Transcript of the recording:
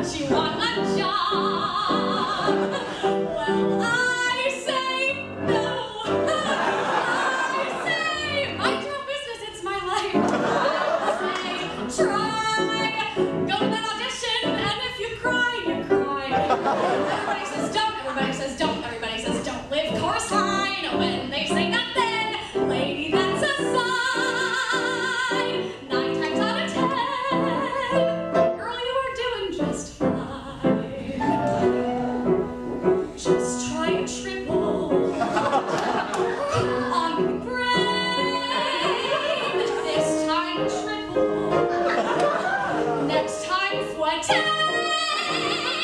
Don't you want a job? Well, I say no. I say, mind your own business, it's my life. I say, try, go to that audition, and if you cry, you cry. Everybody says don't, everybody says don't, everybody says don't. Live chorus line, when they say nothing, lady, that's a sign. 9 times out of 10, girl, you are doing just fine. Just try a triple on the brain. This time triple, next time 14.